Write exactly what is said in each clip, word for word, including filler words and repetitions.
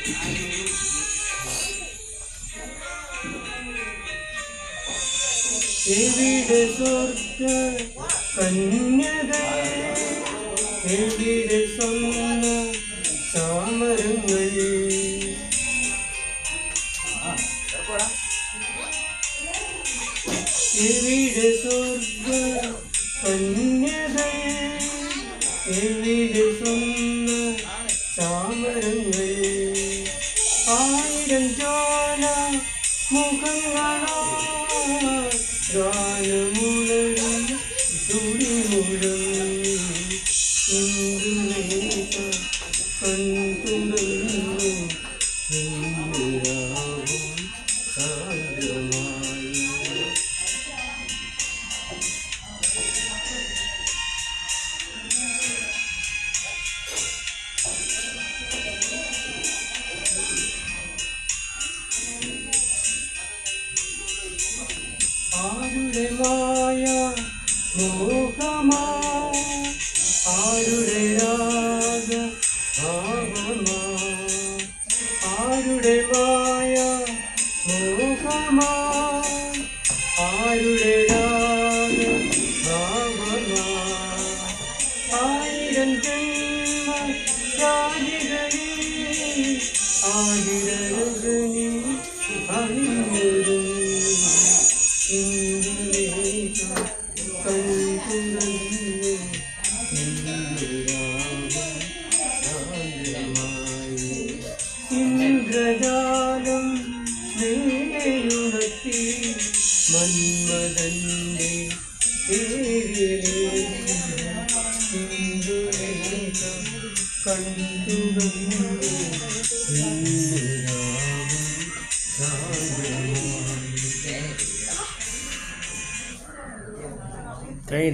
എവിടെ സ്വർഗ കന്യക എവിടെ സ്വന്ന ചാമരങ്ങൾ എവിടെ സ്വർഗ കന്യക എവിടെ സ്വന്ന ചാമരങ്ങൾ ആയിരം ജ്വാല മുഖങ്ങളോ ഗാനമുഴങ്ങി തുടിമുഴങ്ങി ഇന്ദുലേഖ കൺതുറന്നു ഇന്ദിരാവും സാന്ദ്രമായി ആരുടെ മായ മോഹമാ ആരുടെ രാഗ ഭാവമാ ആരുടെ മായ മോഹമാ ആരുടെ രാഗ ഭാവമാ ആയിരം ജന്മ രാജികളിൽ ആയിരഗണി അണിഞ്ഞൊരും ഇന്ദുലേഖ കൺതുറന്നു ഇന്ദിരാവും സാന്ദ്രമായി ഇന്ദ്രജാലം മേലെയുണർത്തി മന്മഥന്റെ പേരിലേക്ക് ഇന്ദുലേഖ കൺതുറന്നു ഇന്ദിരാവും സാന്ദ്രമായി ട്രെയിൻ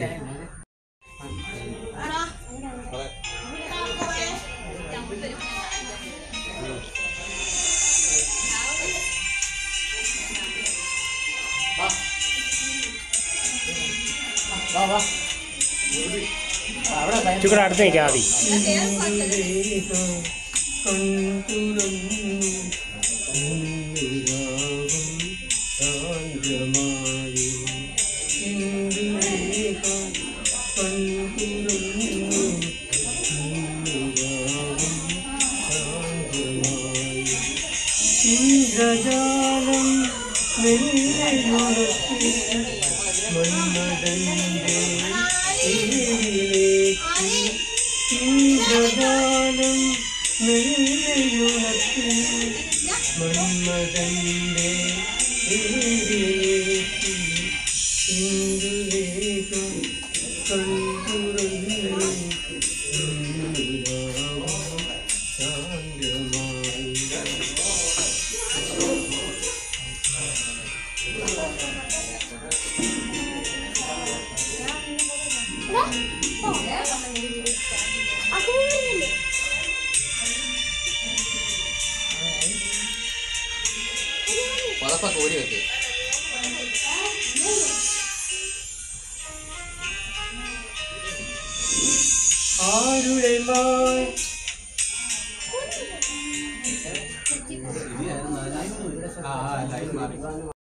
ചുക്കട അടുത്ത് നിൽക്കാം മതി സാന്ദ്രമായി ഇന്ദുലേഖ കൺതുറന്നു ഇന്ദിരാവും സാന്ദ്രമായി ഇന്ദ്രജാലം മെല്ലെയുണർത്തി മന്മഥന്റെ പേരിലേക്ക് ഇന്ദ്രജാലം മെല്ലെയുണർത്തി മന്മഥന്റെ പേരിലേക്ക് ഇന്ദുലേഖ കൺതുറന്നു ഇന്ദിരാവും സാന്ദ്രമായി പതപ്പ കോരി വെക്ക് ആരുടെ മായ ആ ലൈൻ മാറി